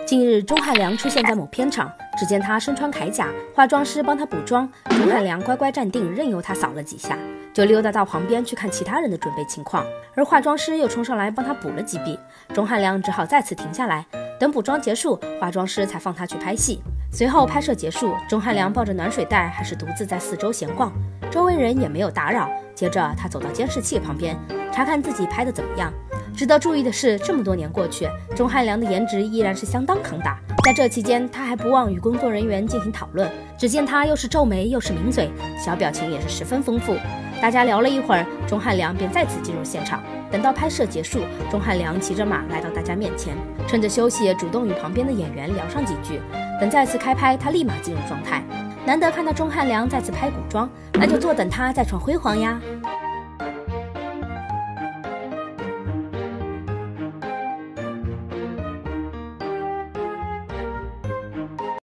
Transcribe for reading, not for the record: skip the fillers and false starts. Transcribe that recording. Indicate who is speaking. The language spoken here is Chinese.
Speaker 1: 近日，钟汉良出现在某片场，只见他身穿铠甲，化妆师帮他补妆，钟汉良乖乖站定，任由他扫了几下，就溜达到旁边去看其他人的准备情况。而化妆师又冲上来帮他补了几笔，钟汉良只好再次停下来，等补妆结束，化妆师才放他去拍戏。随后拍摄结束，钟汉良抱着暖水袋，还是独自在四周闲逛，周围人也没有打扰。接着他走到监视器旁边，查看自己拍的怎么样。值得注意的是，这么多年过去，钟汉良的颜值依然是相当抗打。在这期间，他还不忘与工作人员进行讨论。只见他又是皱眉又是抿嘴，小表情也是十分丰富。大家聊了一会儿，钟汉良便再次进入现场。等到拍摄结束，钟汉良骑着马来到大家面前，趁着休息主动与旁边的演员聊上几句。等再次开拍，他立马进入状态。难得看到钟汉良再次拍古装，那就坐等他再创辉煌呀。